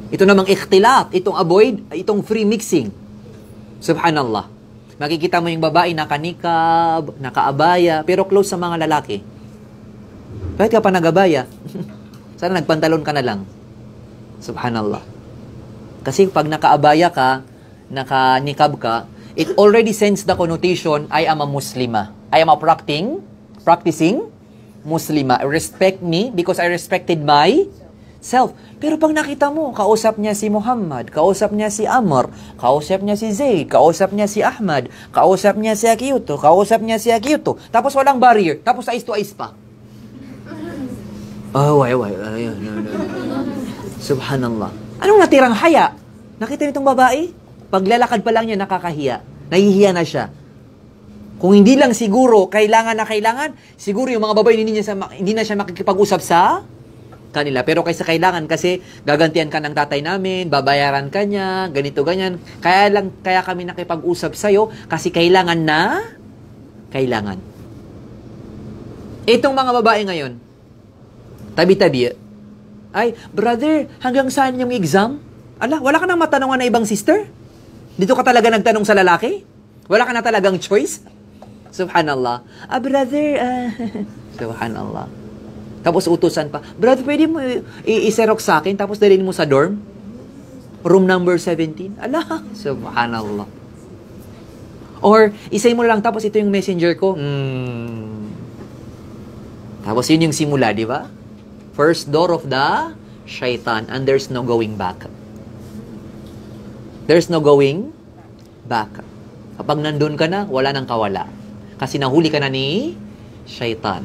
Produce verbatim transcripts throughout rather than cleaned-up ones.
Ito namang ikhtilat, itong avoid, itong free mixing. Subhanallah. Makikita mo yung babae nakanikab, nakaabaya, pero close sa mga lalaki. Bakit ka pa nagabaya? Sana nagpantalon ka na lang. Subhanallah. Kasi pag nakaabaya ka, nakanikab ka, it already sends the connotation, I am a Muslima. I am a practicing, practicing Muslima. Respect me because I respected myself. Pero pag nakita mo, kausap niya si Muhammad, kausap niya si Amr, kausap niya si Zaid, kausap niya si Ahmad, kausap niya si Akiyuto, kausap niya si Akiyuto, tapos walang barrier, tapos eyes to eyes pa. Oh, why, why, ayun, no, no, no. Subhanallah. Anong natirang haya? Nakita nitong babae? Paglalakad pa lang niya, nakakahiya. Nahihiya na siya. Kung hindi lang siguro, kailangan na kailangan, siguro yung mga babae, hindi, niya sa, hindi na siya makikipag-usap sa kanila. Pero kaysa kailangan, kasi gagantihan ka ng tatay namin, babayaran ka niya, ganito, ganyan. Kaya lang, kaya kami nakipag-usap sa'yo, kasi kailangan na, kailangan. Itong mga babae ngayon, tabi-tabi, ay, brother, hanggang saan yung exam? Ala, wala ka nang matanungan na ibang sister? Dito ka talaga nagtanong sa lalaki? Wala ka na talagang choice? Subhanallah. Ah, brother, uh, subhanallah. Tapos utusan pa, brother, pwede mo i-xerox sa akin, tapos dalhin mo sa dorm? Room number seventeen? Ala, subhanallah. Or, isay mo lang, tapos ito yung messenger ko. Hmm. Tapos yun yung simula, di ba? First door of the shaitan, and there's no going back. There's no going back. Kapag nandun ka na, wala nang kawala. Kasi nahuli ka na ni shaitan.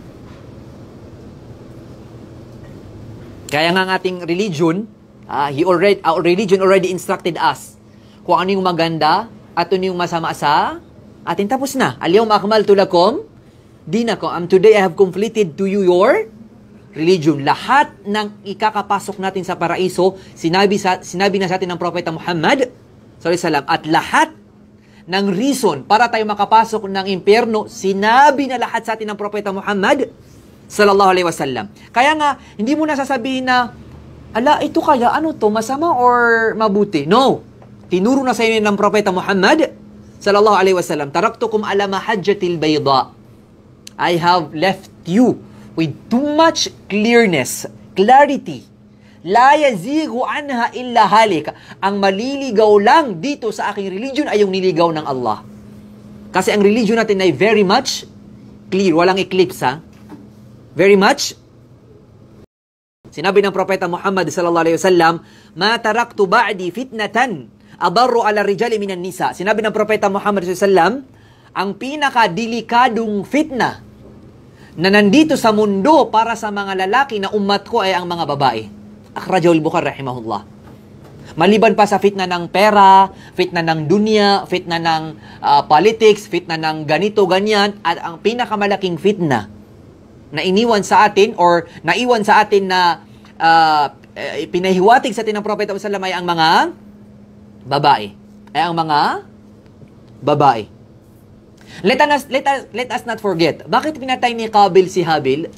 Kaya nga ang ating religion, uh, he already, our religion already instructed us kung ano yung maganda at ano yung masama sa atin. Tapos na. Al-yawma akmaltu lakum dinakum. Um, today I have completed to you your religion. Lahat ng ikakapasok natin sa paraiso, sinabi, sa, sinabi na sa atin ng Propeta Muhammad sallallahu alaihi wasallam. At lahat ng reason para tayo makapasok ng impyerno, sinabi na lahat sa atin ng Propeta Muhammad sallallahu alaihi wasallam. Kaya nga, hindi mo na sasabihin na, ala, ito kaya, ano to, masama or mabuti? No. Tinuro na sa inyo ng Propeta Muhammad sallallahu alaihi wasallam. Taraktukum ala mahajjatil bayda. I have left you with too much clearness, clarity. La yazigu anha illa halik. Ang maliligaw lang dito sa aking religion ay yung niligaw ng Allah. Kasi ang religion natin ay very much clear. Walang eclipse, ha? Very much. Sinabi ng Propeta Muhammad sallallahu alaihi wasallam, "Ma taraktu ba'di fitnatan adarru ala rijali minan nisa." Sinabi ng Propeta Muhammad sallallahu alaihi wasallam, ang pinakadelikadong fitna na nandito sa mundo para sa mga lalaki na umat ko ay ang mga babae. Akhrajahu al-Bukhari rahimahullah. Maliban pa sa fitna ng pera, fitna ng dunya, fitna ng uh, politics, fitna ng ganito, ganyan, at ang pinakamalaking fitna na iniwan sa atin or naiwan sa atin na uh, pinahiwatig sa atin ng Propeta sallallahu alaihi wasallam ay ang mga babae. Ay ang mga babae. Let us, let us, let us not forget, bakit pinatay ni Qabil si Habil?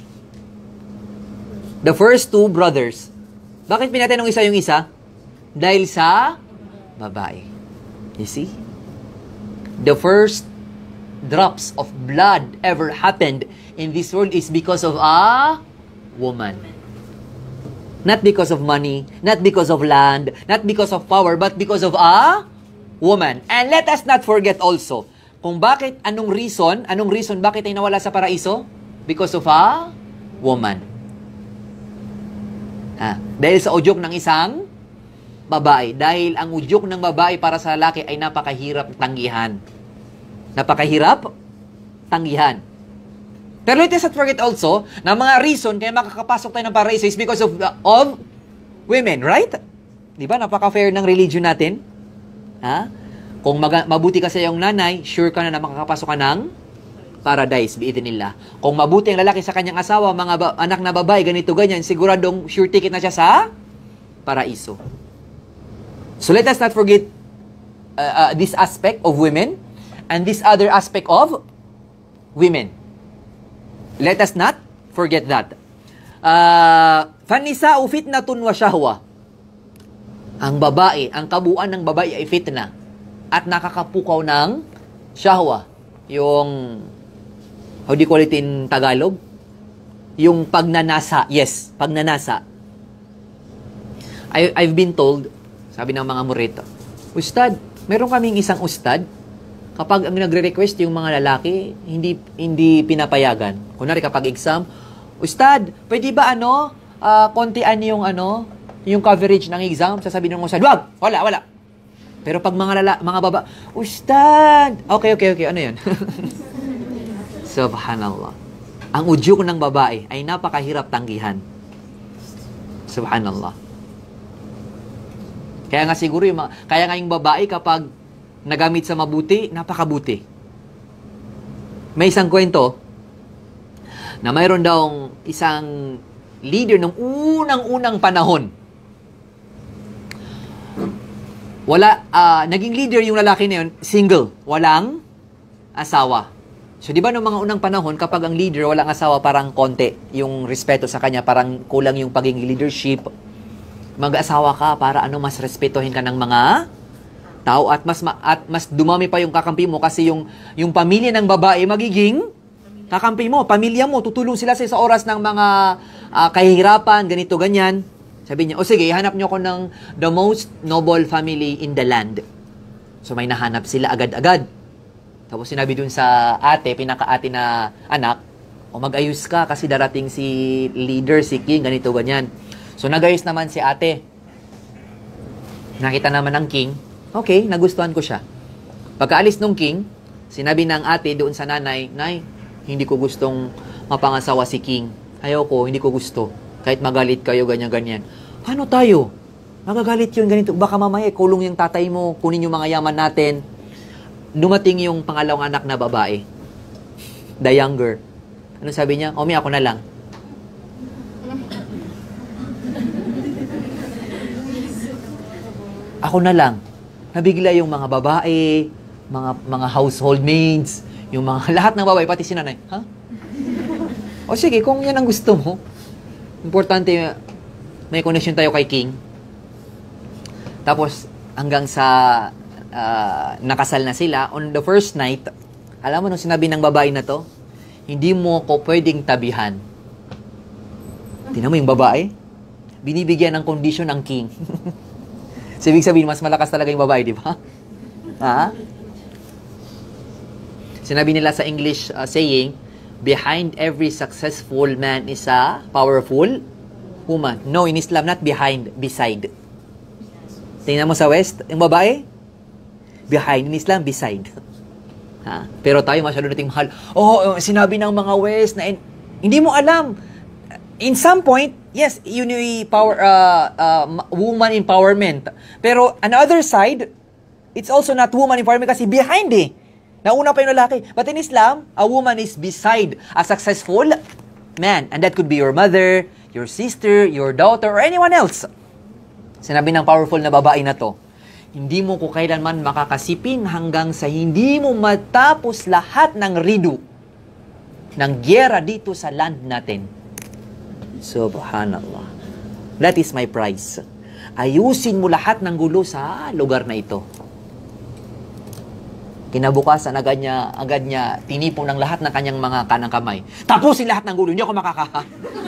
The first two brothers. Bakit pinatay ng isa yung isa? Dahil sa babae. You see? The first drops of blood ever happened in this world is because of a woman. Not because of money, not because of land, not because of power, but because of a woman. And let us not forget also, kung bakit, anong reason, anong reason bakit ay nawala sa paraiso? Because of a woman. Ha? Dahil sa udyok ng isang babae. Dahil ang udyok ng babae para sa lalaki ay napakahirap tanggihan. Napakahirap tanggihan. Pero let us not forget also na mga reason kaya makakapasok tayo ng paraiso is because of, of women, right? Di ba? Napaka-fair ng religion natin. Ha? Kung mag- mabuti ka sa iyong nanay, sure ka na na makakapasok ka ng paradise, biidhnillah. Kung mabuti ang lalaki sa kanyang asawa, mga ba- anak na babae, ganito, ganyan, siguradong sure ticket na siya sa paraiso. So let us not forget uh, uh, this aspect of women and this other aspect of women. Let us not forget that. Uh, Fanisa'u fitnatun wa shahwa. Ang babae, ang kabuuan ng babae ay fitna at nakakapukaw ng shahwa. Yung, how do you call it in Tagalog? Yung pagnanasa. Yes, pagnanasa. I, I've been told, sabi ng mga murito, Ustad, meron kaming isang ustad, kapag ang nagre-request yung mga lalaki, hindi hindi pinapayagan. Kunwari kapag exam, Ustad, pwede ba ano, uh, kontian yung ano, yung coverage ng exam? Sasabihin ng ustad, wag, wala, wala. Pero pag mga lala, mga baba, Ustad, okay, okay, okay, ano yan? Subhanallah. Ang udyok ng babae ay napakahirap tanggihan. Subhanallah. Kaya nga siguro yung mga, kaya nga yung babae kapag nagamit sa mabuti, napakabuti. May isang kwento na mayroon daw isang leader ng unang-unang panahon. Wala, uh, naging leader yung lalaki na yun, single, walang asawa. So, di ba noong mga unang panahon, kapag ang leader walang asawa, parang konti yung respeto sa kanya, parang kulang yung pagiging leadership. Mag-asawa ka para ano, mas respetuhin ka ng mga tao at mas ma- at mas dumami pa yung kakampi mo kasi yung yung pamilya ng babae magiging kakampi mo, pamilya mo, tutulong sila sa, sa oras ng mga uh, kahihirapan, ganito, ganyan. Sabi niya, o sige, hanap niyo ko ng the most noble family in the land. So, may nahanap sila agad-agad. Tapos sinabi dun sa ate, pinaka-ate na anak, o mag-ayos ka kasi darating si leader, si king, ganito, ganyan. So, nag-ayos naman si ate. Nakita naman ng king, okay, nagustuhan ko siya. Pagkaalis ng king, sinabi ng ate doon sa nanay, Nay, hindi ko gustong mapangasawa si king. Ayaw ko, hindi ko gusto. Kahit magalit kayo, ganyan-ganyan. Paano tayo? Magagalit yun, ganito. Baka mamaya, kulong yung tatay mo, kunin yung mga yaman natin. Dumating yung pangalawang anak na babae. The younger. Ano sabi niya? Omi, ako na lang. Ako na lang. Nabigla yung mga babae, mga mga household maids, yung mga lahat ng babae, pati si nanay. Ha? O sige, kung yan ang gusto mo, importante may connection tayo kay King. Tapos, hanggang sa uh, nakasal na sila, on the first night, alam mo nung sinabi ng babae na to, hindi mo ko pwedeng tabihan. Tingnan mo yung babae, binibigyan ng condition ng king. So, ibig sabihin, mas malakas talaga yung babae, di ba? Ha? Sinabi nila sa English uh, saying, behind every successful man is a powerful woman. No, in Islam, not behind, beside. Tingnan mo sa West, yung babae, behind. In Islam, beside. Ha? Pero tayo, masyado nating mahal. Oh, sinabi ng mga West na in, hindi mo alam. In some point, yes, yun yung power, uh, uh, woman empowerment. Pero on the other side, it's also not woman empowerment kasi behind eh. Nauna pa yung lalaki. But in Islam, a woman is beside a successful man. And that could be your mother, your sister, your daughter, or anyone else. Sinabi ng powerful na babae na to, hindi mo ko kailanman makakasiping hanggang sa hindi mo matapos lahat ng ridu ng gyera dito sa land natin. Subhanallah. That is my prize. Ayusin mo lahat ng gulo sa lugar na ito. Kinabukasan, agad niya, agad niya tinipon ng lahat ng kanyang mga kanang kamay. Tapusin lahat ng gulo, hindi ako makakaha.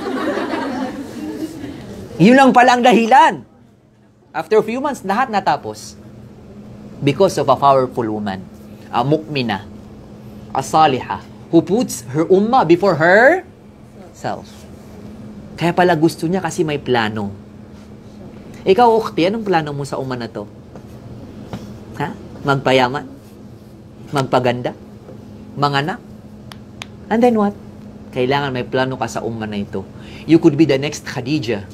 Yun lang pala ang dahilan. After a few months, lahat natapos. Because of a powerful woman, a mu'mina, a salihah, who puts her ummah before herself. Kaya pala gusto niya kasi may plano. Ikaw, ukhti, anong plano mo sa ummah na to? Ha? Magpayaman? Magpaganda? Manganak? And then what? Kailangan may plano ka sa ummah na ito. You could be the next Khadijah.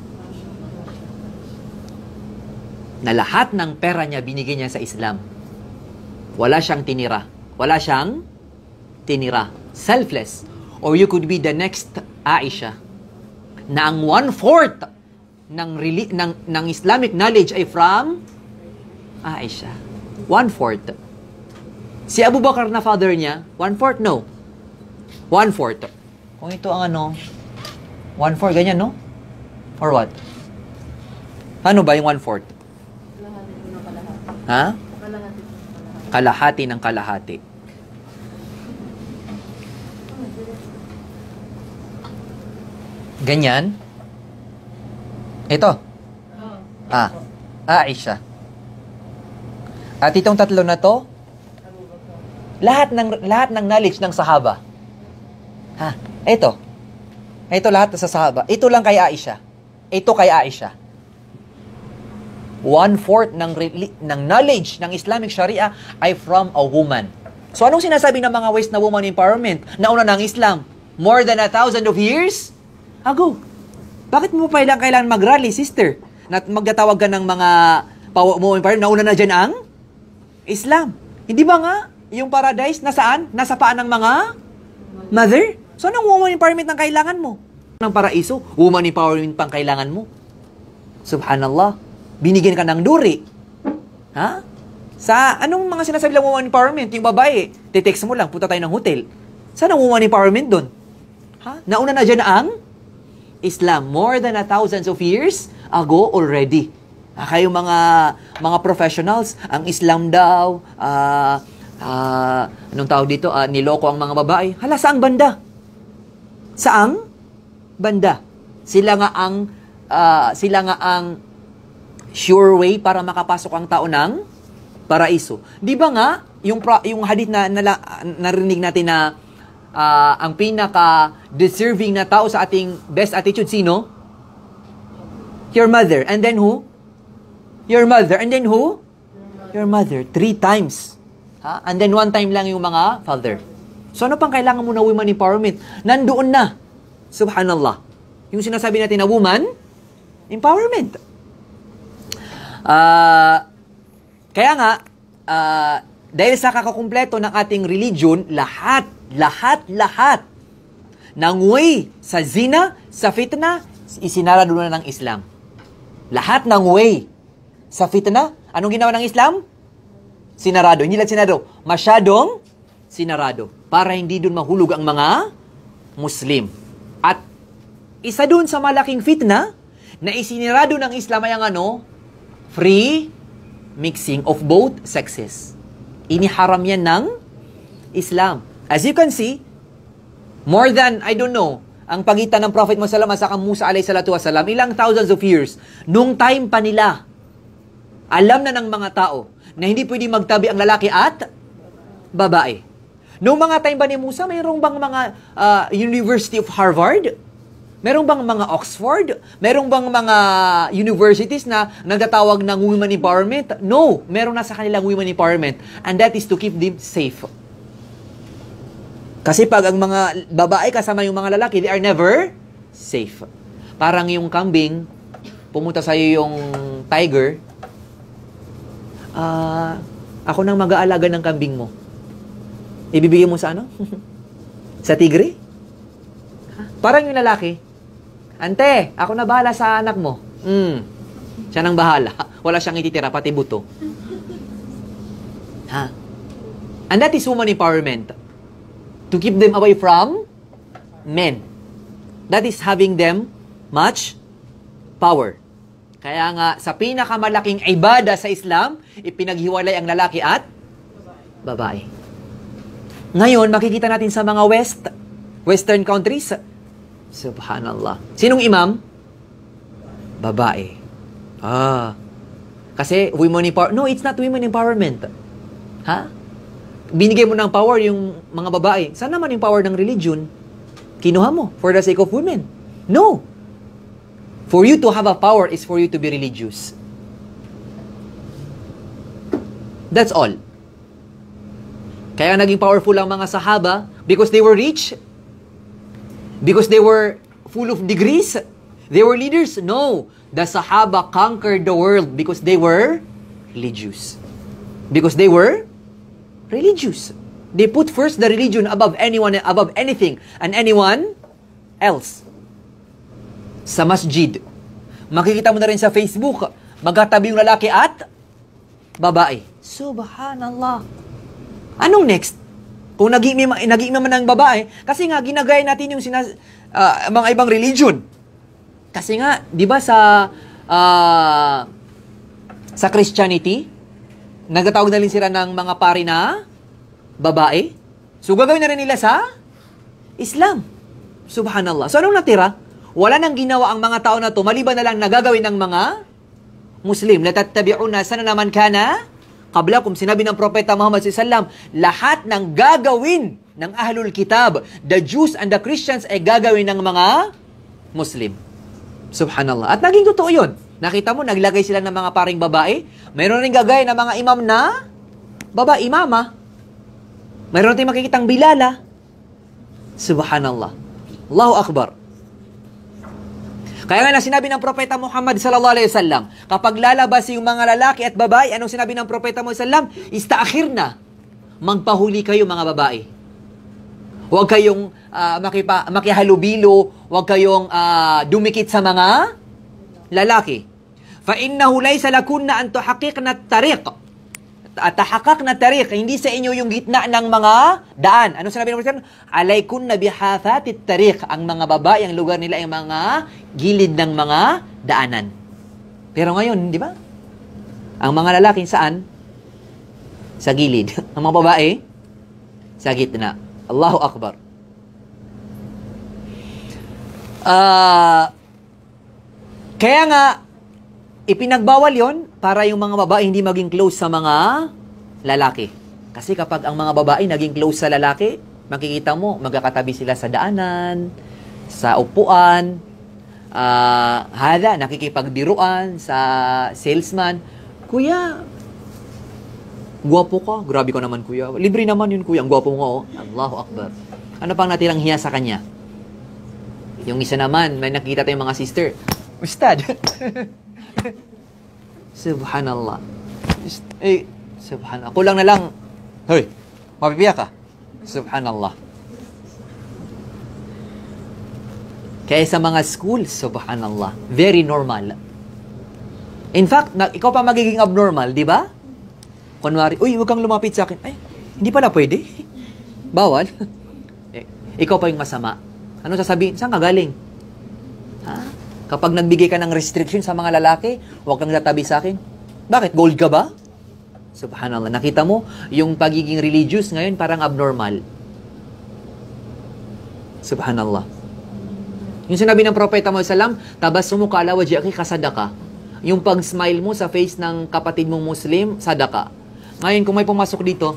Na lahat ng pera niya binigay niya sa Islam. Wala siyang tinira. Wala siyang tinira. Selfless. Or you could be the next Aisha. Na ang one-fourth ng, ng, ng Islamic knowledge ay from Aisha. One-fourth. Si Abu Bakar na father niya, one-fourth, no. One-fourth. Kung ito ang ano, one-fourth, ganyan, no? Or what? Ano ba yung one-fourth? Ha? Kalahati ng kalahati. Ganyan. Ito. Ah, Aisha. At itong tatlo na to, lahat ng lahat ng knowledge ng sahaba. Ha, ito. Ito lahat sa sahaba. Ito lang kay Aisha. Ito kay Aisha. One-fourth ng, ng knowledge ng Islamic Sharia ay from a woman. So, anong sinasabi ng mga West na woman empowerment? Nauna ng Islam. More than a thousand of years ago. Bakit mo pa ilang kailangan mag-rally, sister? Na magtatawag ka ng mga woman empowerment, nauna na dyan ang Islam. Hindi ba nga, yung paradise, nasaan? Nasa paan ng mga mother? So, anong woman empowerment ang kailangan mo? Ng paraiso, woman empowerment pang kailangan mo. Subhanallah. Binigyan ka ng duri. Ha? Sa anong mga sinasabi lang woman empowerment? Yung babae, te-text mo lang, punta tayo ng hotel. Saan ang woman empowerment doon? Ha? Nauna na dyan ang Islam. More than a thousands of years ago already. Ah, kayo mga mga professionals, ang Islam daw, ah, ah, anong tawag dito, ah, niloko ang mga babae. Hala, saang banda? Saang banda? Sila nga ang, ah, sila nga ang sure way para makapasok ang tao ng paraiso. Di ba nga, yung, pra, yung hadith na, na narinig natin na uh, ang pinaka-deserving na tao sa ating best attitude, sino? Your mother. And then who? Your mother. And then who? Your mother. Three times. Ha? And then one time lang yung mga father. So ano pang kailangan mo na women empowerment? Nandoon na. Subhanallah. Yung sinasabi natin na woman empowerment. Uh, kaya nga, uh, dahil sa kakakumpleto ng ating religion, lahat, lahat, lahat ng way sa zina, sa fitna, isinarado na ng Islam. Lahat ng way sa fitna, anong ginawa ng Islam? Sinarado. Hindi lang sinarado, masyadong sinarado. Para hindi dun mahulog ang mga Muslim. At isa dun sa malaking fitna, na isinirado ng Islam ay ang ano? Free mixing of both sexes. Iniharam yan ng Islam. As you can see, more than, I don't know, ang pagitan ng Prophet Muhammad sa Musa alayhi salatu wasalam, ilang thousands of years, nung time pa nila, alam na ng mga tao na hindi pwede magtabi ang lalaki at babae. Nung mga time ba ni Musa, mayroong bang mga uh, University of Harvard? Merong bang mga Oxford? Merong bang mga universities na nagtatawag ng women empowerment? No, meron na sa kanilang women empowerment. And that is to keep them safe. Kasi pag ang mga babae kasama yung mga lalaki, they are never safe. Parang yung kambing, pumunta sa'yo yung tiger, ah, uh, ako nang mag-aalaga ng kambing mo. Ibibigay mo sa ano? Sa tigre? Parang yung lalaki, ante, ako na bahala sa anak mo. Mm. Siya nang bahala. Wala siyang ititira, pati buto. Ha? And that is woman empowerment. To keep them away from men. That is having them much power. Kaya nga, sa pinakamalaking ibada sa Islam, ipinaghiwalay ang lalaki at babae. Ngayon, makikita natin sa mga West, Western countries, subhanallah. Sinong imam? Babae. Ah. Kasi women empowerment. No, it's not women empowerment. Ha? Binigay mo ng power yung mga babae. Saan naman yung power ng religion? Kinuha mo for the sake of women. No. For you to have a power is for you to be religious. That's all. Kaya naging powerful ang mga sahaba because they were rich. Because they were full of degrees? They were leaders? No. The Sahaba conquered the world because they were religious. Because they were religious. They put first the religion above anyone, above anything, and anyone else. Sa masjid. Makikita mo na rin sa Facebook, magkatabi yung lalaki at babae. Subhanallah. Anong next? Kung nag-iimim naman ng babae, kasi nga ginagaya natin yung sinas, uh, mga ibang religion. Kasi nga, di ba sa uh, sa Christianity, Nagtatawag na rin sila ng mga pari na babae. So, gagawin na rin nila sa Islam. Subhanallah. So, anong natira? Wala nang ginawa ang mga tao na to, maliban na lang nagagawin ng mga Muslim. Latattabi'una sana naman kana qablakum. Sinabi ng Propeta Muhammad sallallahu alaihi wasallam, lahat ng gagawin ng Ahlul Kitab, the Jews and the Christians, ay gagawin ng mga Muslim. Subhanallah. At naging totoo yun. Nakita mo, naglagay sila ng mga paring babae. Mayroon rin gagawin ng mga imam na babae, imama. Mayroon tayong makikitang bilala. Subhanallah. Allahu Akbar. Kaya nga na sinabi ng Propeta Muhammad sallallahu alaihi wasallam, kapag lalabas yung mga lalaki at babae, anong sinabi ng Propeta Muhammad sallallahu alaihi wasallam? Istaakhirna. Magpahuli kayo mga babae. Huwag kayong uh, makipa, makihalubilo, huwag kayong uh, dumikit sa mga lalaki. Fa innahu laysa lakunna an tuhaqiqna at-tariq. At tahaqaqna at-tariq, hindi sa inyo yung gitna ng mga daan. Ano sinabi ng Propeta? Alaykunna bihathati at-tariq. Ang mga babae, ang lugar nila ay mga gilid ng mga daanan. Pero ngayon, di ba? Ang mga lalaki saan? Sa gilid. Ang mga babae sa gitna. Allahu Akbar. Uh, kaya nga, ipinagbawal yon para yung mga babae hindi maging close sa mga lalaki. Kasi kapag ang mga babae naging close sa lalaki, makikita mo, magkakatabi sila sa daanan, sa upuan, uh, hada, nakikipagbiruan sa salesman. Kuya, gwapo ka. Grabe ko naman, kuya. Libre naman yun, kuya. Ang gwapo mo, oh. Allahu Akbar. Ano pang natirang hiya sa kanya? Yung isa naman, may nakita tayong mga sister. Ustad. Subhanallah. Eh, subhanallah. Kulang na lang. Hoy, mapipiyak ka. Subhanallah. Kaya sa mga schools, subhanallah, very normal. In fact, na, ikaw pa magiging abnormal, di ba? Kunwari, uy, huwag kang lumapit sa akin. Ay, hindi pala pwede. Bawal. Eh, ikaw pa yung masama. Ano sasabihin? Saan ka galing? Ha? Kapag nagbigay ka ng restriction sa mga lalaki, huwag kang tatabi sa akin. Bakit? Gold ka ba? Subhanallah. Nakita mo, yung pagiging religious ngayon parang abnormal. Subhanallah. Yung sinabi ng Propeta Muhammad sallallahu alaihi wasallam, tabassumu ka ala wajhiki kasadaka. Yung pag-smile mo sa face ng kapatid mong Muslim, sadaka. Ngayon, kung may pumasok dito,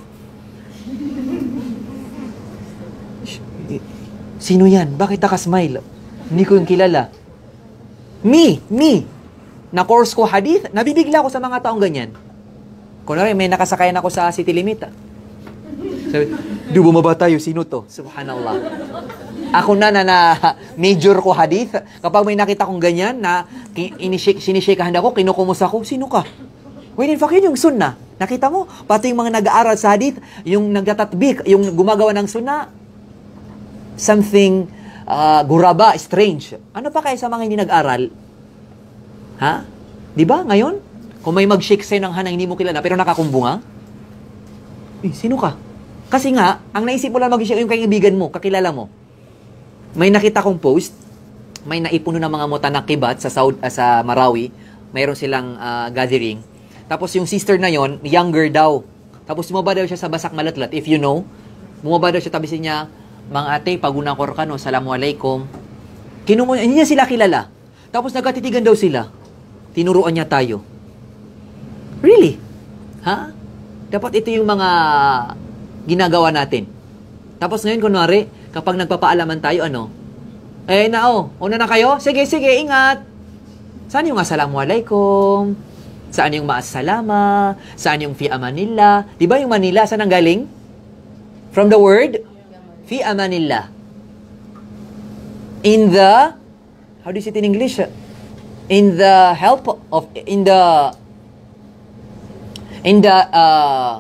sino yan? Bakit naka-smile? Hindi ko yung kilala. Me, me. Na-course ko hadith, nabibigla ko sa mga taong ganyan. Kunwari, may nakasakayan ako sa city limit. Sabi, di bumaba tayo, sino to? Subhanallah. Ako na na, na major ko hadith, kapag may nakita kong ganyan, na sinishikahan ako, kinukumus ako, sino ka? When in fact, yun yung sunnah. Nakita mo, pati yung mga nag-aaral sa hadith, yung nagtatatbik, yung gumagawa ng sunnah, something uh, guraba, strange. Ano pa kaya sa mga hindi nag-aral? Ha? Di ba? Ngayon, kung may mag-shake sa'yo ng hanang hindi mo kilala, pero nakakumbunga, eh, sino ka? Kasi nga, ang naisip mo lang mag-shake yung kaibigan mo, kakilala mo. May nakita kong post, may naipuno ng mga mutanakibat sa Saudi, uh, sa Marawi, mayroon silang uh, gathering. Tapos yung sister na yon, younger daw. Tapos bumaba daw siya sa Basak Malatlat, if you know. Bumaba daw siya, tabi niya, mga ate, paguna ko ka, no, assalamualaikum. Kinumo, hindi niya sila kilala. Tapos nagkatitigan daw sila. Tinuruan niya tayo. Really? Ha? Dapat ito yung mga ginagawa natin. Tapos ngayon, kunwari, kapag nagpapaalaman tayo, ano? Eh, na, oh, una na kayo? Sige, sige, ingat. Saan yung assalamualaikum? Saan yung ma'assalama? Saan yung fi amanillah? Di ba yung Manila, saan ang galing? From the word, fi amanillah. In the, how do you say it in English? In the help of, in the, in the, uh,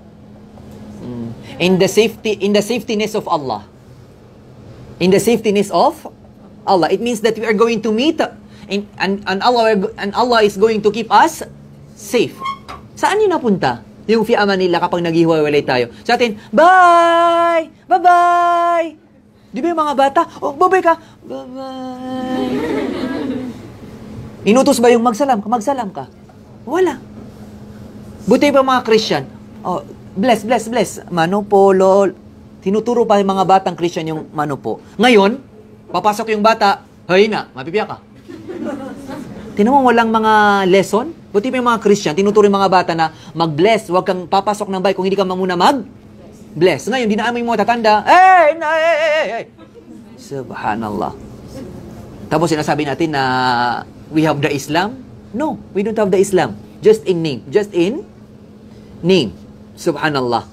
in the safety, in the safetyness of Allah. In the safetyness of Allah. It means that we are going to meet in, and, and, Allah, and Allah is going to keep us safe. Saan yun napunta? Yung fi amanillah kapag naghihiwalay tayo. Sa atin, bye! Bye-bye! Di ba yung mga bata? Oh, bye-bye ka! Bye-bye! Inutos ba yung magsalam ka? Magsalam ka? Wala. Buti pa mga Christian. Oh, bless, bless, bless. Mano po, lol. Tinuturo pa yung mga batang Christian yung mano po. Ngayon, papasok yung bata, hay na, mapipiyak ka. Tinan mo, walang mga lesson. Buti pa yung mga Christian, tinuturo yung mga bata na mag-bless. Huwag kang papasok ng bahay kung hindi ka muna mag-bless. Ngayon, dinaan mo yung mga tatanda, hey, hey, hey, hey, hey. Subhanallah. Tapos sinasabi natin na we have the Islam. No, we don't have the Islam. Just in name. Just in name. Subhanallah.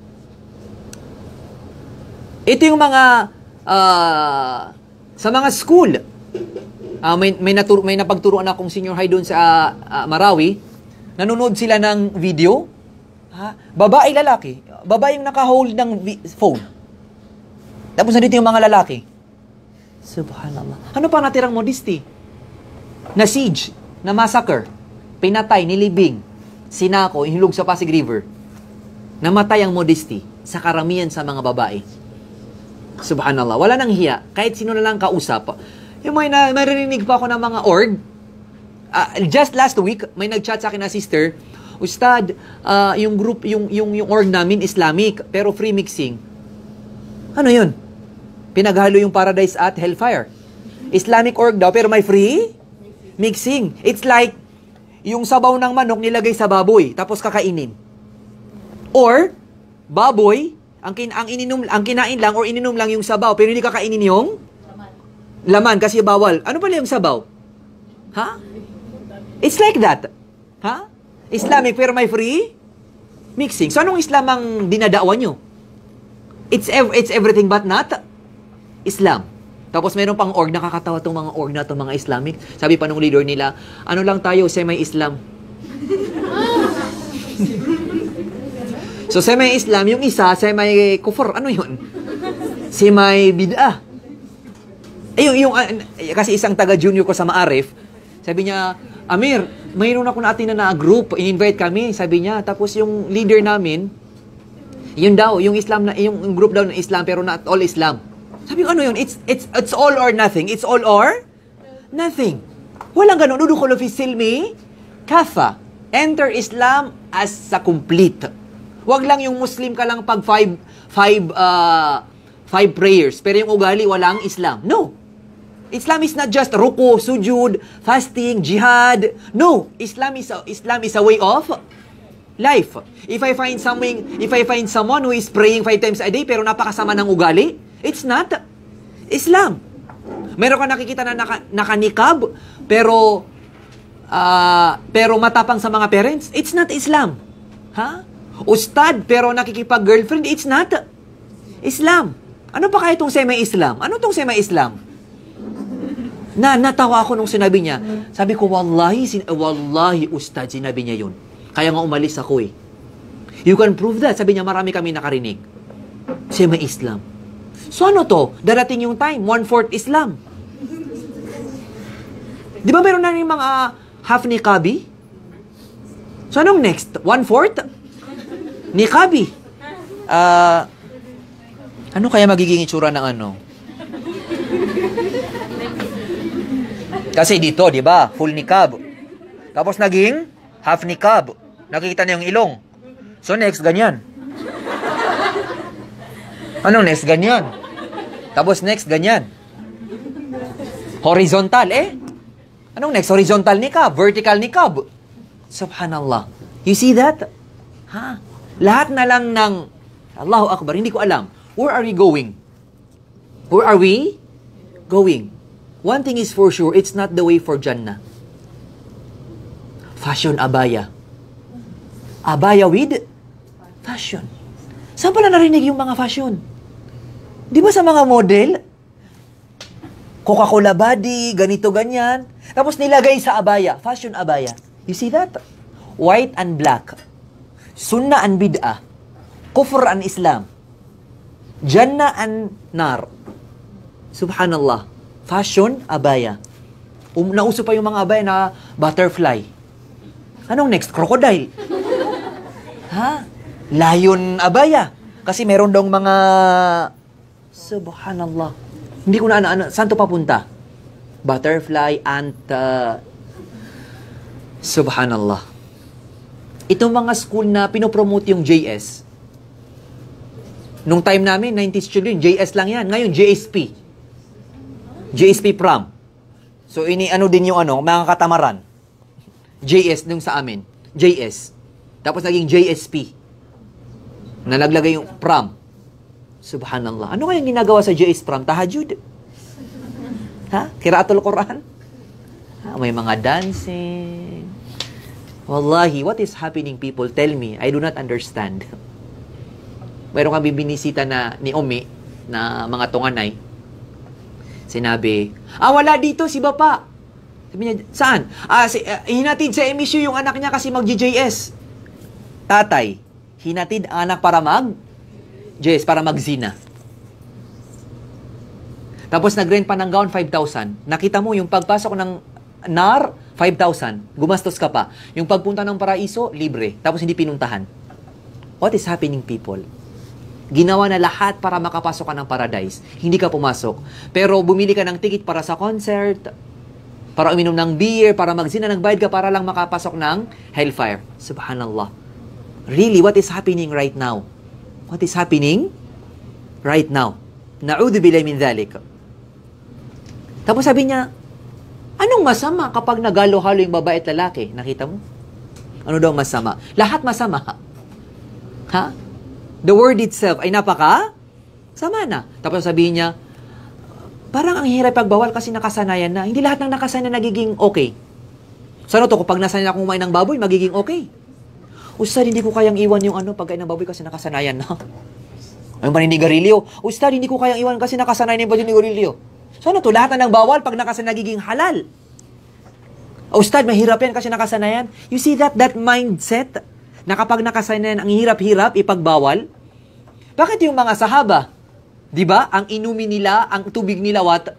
Ito yung mga uh, sa mga school. Uh, may may naturo, may napagturuan akong senior high doon sa uh, Marawi. Nanonood sila ng video. Ha? Babae, lalaki. Babae yung naka-hold ng phone. Tapos nandito yung mga lalaki. Subhanallah. Ano pa natirang modesty? Na siege, na massacre, pinatay, nilibing, sinako, ihulog sa Pasig River. Namatay ang modesty sa karamihan sa mga babae. Subhanallah. Wala nang hiya. Kahit sino na lang kausap. Yung may na, maririnig pa ako ng mga org. Uh, just last week, may nag-chat sa akin na sister, Ustad, uh, yung group, yung, yung, yung org namin Islamic, pero free mixing. Ano yun? Pinaghalo yung Paradise at Hellfire. Islamic org daw, pero may free mixing. It's like, yung sabaw ng manok nilagay sa baboy, tapos kakainin. Or, baboy, ang, kin ang, ininom, ang kinain lang or ininom lang yung sabaw, pero hindi kakainin yung laman, laman kasi bawal. Ano pala yung sabaw? Ha? It's like that. Ha? Islamic, pero may free mixing. So, anong Islam ang dinadawan nyo? It's, ev it's everything but not Islam. Tapos meron pang org, nakakatawa itong mga org na itong mga Islamic. Sabi pa nung leader nila, ano lang tayo, semi-Islam. So, semi-Islam, yung isa, semi-kufur. Ano yun? Semi-bid'ah. Eh, yung, yung, uh, kasi isang taga-junior ko sa Maarif, sabi niya, Amir, mayroon ako natin na group, in-invite kami, sabi niya. Tapos yung leader namin, yun daw, yung Islam na, yung group daw ng Islam, pero not all Islam. Sabi ko, ano yun? It's, it's, it's all or nothing. It's all or nothing. Walang ganun. Udukolo fi silmi, kafa. Enter Islam as a complete. Wag lang yung Muslim ka lang pag five, five, uh, five prayers. Pero yung ugali, walang Islam. No. Islam is not just ruku, sujud, fasting, jihad. No. Islam is a, Islam is a way of life. If I find something, if I find someone who is praying five times a day pero napakasama ng ugali, it's not Islam. Meron ka nakikita na naka, nakanikab pero uh, pero matapang sa mga parents, it's not Islam. Ha? Ustad pero nakikipag-girlfriend, it's not Islam. Ano pa kaya itong semi-Islam? Ano itong semi-Islam? Na natawa ako nung sinabi niya. Sabi ko, wallahi, sin wallahi, Ustad, sinabi niya yun. Kaya nga umalis ako eh. You can prove that. Sabi niya, marami kami nakarinig. Semi-Islam. So ano to? Darating yung time, one-fourth Islam. Di ba meron na rin mga half niqabi? So anong next? One-fourth? Niqabi. Uh, ano kaya magiging itsura ng ano? Kasi dito, di ba? Full niqab. Tapos naging half niqab. Nakikita na yung ilong. So next, ganyan. Anong next? Ganyan. Tapos next, ganyan. Horizontal, eh? Anong next? Horizontal niqab. Vertical niqab. Subhanallah. You see that? Ha? Lahat na lang ng Allahu Akbar. Hindi ko alam. Where are we going? Where are we going? One thing is for sure, it's not the way for Jannah. Fashion abaya. Abaya with fashion. Saan pala narinig yung mga fashion? Di ba sa mga model? Coca-Cola body, ganito, ganyan. Tapos nilagay sa abaya. Fashion abaya. You see that? White and black. Sunnah and bid'ah. Kufr and Islam. Jannah and nar. Subhanallah. Fashion, abaya. Um, nauso pa yung mga abaya na butterfly. Anong next? Crocodile. Ha? Lion abaya. Kasi meron dong mga... Subhanallah. Hindi ko na ano, ano saan to papunta? Butterfly, ant... Uh... Subhanallah. Itong mga school na pinopromote yung J S, nung time namin, nineties children, J S lang yan. Ngayon, J S P. J S P prom. So, ini ano din yung ano, mga katamaran. J S nung sa amin. J S. Tapos naging J S P. Na naglagay yung prom. Subhanallah. Ano kayang ginagawa sa J S prom? Tahajud. Ha? Kiraatul Quran? Ha? May mga dancing. Wallahi, what is happening, people? Tell me. I do not understand. Mayroon kami binisita na ni Umi na mga tunganay. Sinabi, ah, wala dito si Bapa. Sabi niya, saan? Ah, si, uh, hinatid sa M S U yung anak niya kasi mag-J S. Tatay, hinatid ang anak para mag-J S, para mag-zina. Tapos nag-rent pa ng gown, five thousand. Nakita mo yung pagpasok ng N A R, five thousand. Gumastos ka pa. Yung pagpunta ng Paraiso, libre. Tapos hindi pinuntahan. What is happening, people? Ginawa na lahat para makapasok ka ng paradise. Hindi ka pumasok. Pero bumili ka ng ticket para sa concert, para uminom ng beer, para magzina, nagbayad ka para lang makapasok ng hellfire. Subhanallah. Really, what is happening right now? What is happening right now? Na'udhu billahi min dhalik. Tapos sabi niya, anong masama kapag nagalo-halo yung babae at lalaki? Nakita mo? Ano daw masama? Lahat masama. Ha? The word itself ay napaka sama na. Tapos sabihin niya, parang ang hirap pagbawal kasi nakasanayan na. Hindi lahat ng nakasanayan nagiging okay. Sana to, kapag nasanay akong kumain ng baboy, magiging okay. Ustad, hindi ko kayang iwan yung ano, pagkain ng baboy kasi nakasanayan na. Ang paninigarilyo. Ustad, hindi ko kayang iwan kasi nakasanayan yung paninigarilyo. Sana to, lahat na ng bawal pag nakasanayan nagiging halal. Ustad, mahirap yan kasi nakasanayan. You see that, that mindset? Na kapag nakasanayan ang hirap-hirap, ipagbawal. Bakit yung mga sahaba, di ba, ang inumin nila, ang tubig nila, what?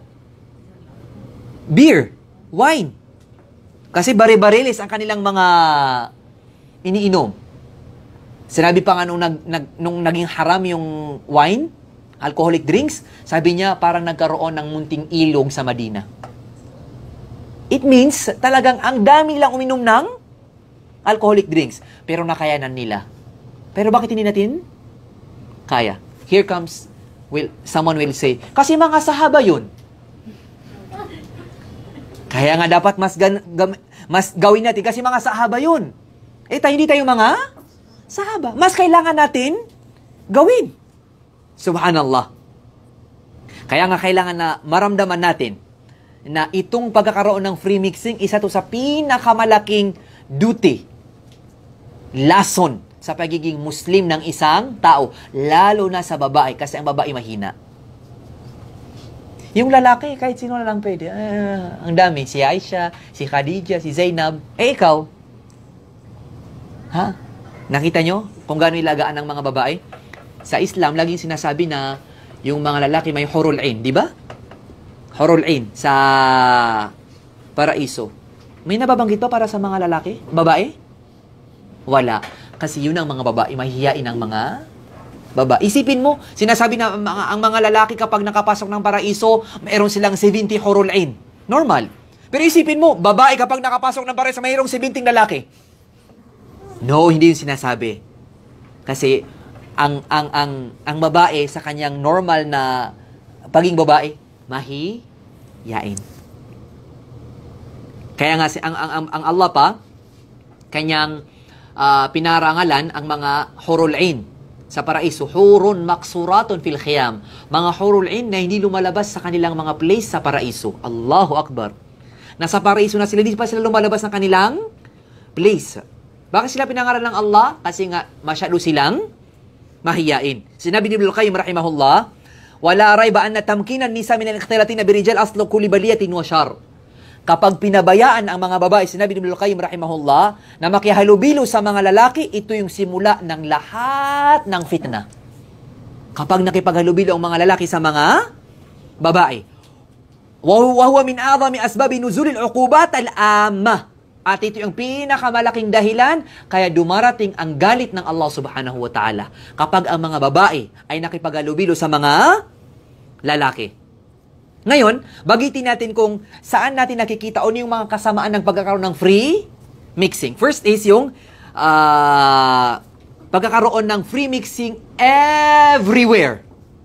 Beer, wine. Kasi bare-bareles ang kanilang mga iniinom. Sinabi pa nga nung, nag, nag, nung naging haram yung wine, alcoholic drinks, sabi niya parang nagkaroon ng munting ilog sa Madina. It means talagang ang dami lang uminom ng alcoholic drinks, pero nakayanan nila. Pero bakit hindi natin kaya? Here comes, will, someone will say, kasi mga sahaba yun. Kaya nga dapat mas, gan, gam, mas gawin natin, kasi mga sahaba yun. Eh, tayo, hindi tayo mga sahaba. Mas kailangan natin gawin. Subhanallah. Kaya nga kailangan na maramdaman natin na itong pagkakaroon ng free mixing, isa to sa pinakamalaking duty, lason sa pagiging Muslim ng isang tao, lalo na sa babae, kasi ang babae mahina. Yung lalaki, kahit sino na lang pwede. Ah, ang dami. Si Aisha, si Khadija, si Zainab. Eh, ikaw? Ha? Nakita nyo kung gaano ilagaan ng mga babae? Sa Islam, laging sinasabi na yung mga lalaki may hurul ain, di ba? Hurul ain sa Paraiso. May nababanggit pa para sa mga lalaki? Babae? Wala. Kasi yun ang mga babae, mahihiyain ang mga babae. Isipin mo, sinasabi na ang mga, ang mga lalaki kapag nakapasok ng Paraiso, mayroon silang seventy hurul ain. Normal. Pero isipin mo, babae kapag nakapasok ng Paraiso, mayroong seventy lalaki. No, hindi yung sinasabi. Kasi ang ang ang ang babae sa kanyang normal na paging babae, mahihiyain. Kaya nga si ang ang ang, ang Allah pa kanyang uh, pinarangalan ang mga hurul ain sa Paraiso, hurun maksuratun fil khiyam. Mga hurul ain na hindi lumalabas sa kanilang mga place sa Paraiso. Allahu Akbar. Nasa Paraiso na sila, hindi pa sila lumalabas ng kanilang place. Bakit sila pinangalan ng Allah? Kasi nga masyado silang mahiyain. Sinabi ni Ibnul Qayyim rahimahullah, wala rayba anna tamkinan nisa min al-ikhtilatin birijal aslu kulli baliyatin wa shar. Kapag pinabayaan ang mga babae, sinabi ni Ibnul Qayyim rahimahullah, na makihalubilo sa mga lalaki, ito yung simula ng lahat ng fitna. Kapag nakipaghalubilo ang mga lalaki sa mga babae. Wa huwa min a'zami asbabi nuzulil 'uqubat al-amma. At ito yung pinakamalaking dahilan kaya dumarating ang galit ng Allah subhanahu wa ta'ala kapag ang mga babae ay nakipaghalubilo sa mga lalaki. Ngayon, bagitin natin kung saan natin nakikita o yung mga kasamaan ng pagkakaroon ng free mixing. First is yung uh, pagkakaroon ng free mixing everywhere.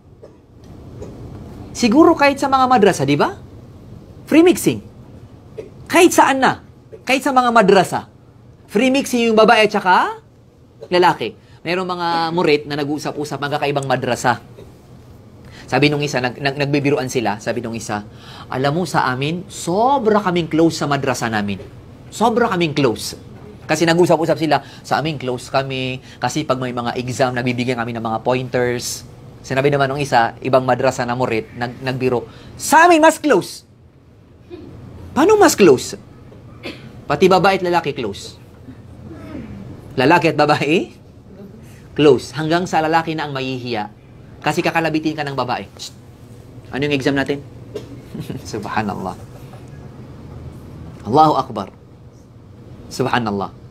Siguro kahit sa mga madrasa, di ba? Free mixing. Kahit saan na. Kahit sa mga madrasa. Free mixing yung babae at saka lalaki. Mayroong mga murit na nag-uusap-usap magkakaibang madrasa. Sabi nung isa, nag, nag, nagbibiruan sila, sabi nung isa, alam mo sa amin, sobra kaming close sa madrasa namin. Sobra kaming close. Kasi nag-usap-usap sila, sa amin close kami, kasi pag may mga exam, nabibigyan kami ng mga pointers. Sinabi naman nung isa, ibang madrasa na murit, nag, nagbiro, sa amin mas close. Paano mas close? Pati babae at lalaki close. Lalaki at babae, close. Hanggang sa lalaki na ang mahihiya. Kasi kakalabitin ka ng babae. Shh. Ano yung exam natin? Subhanallah. Allahu Akbar. Subhanallah.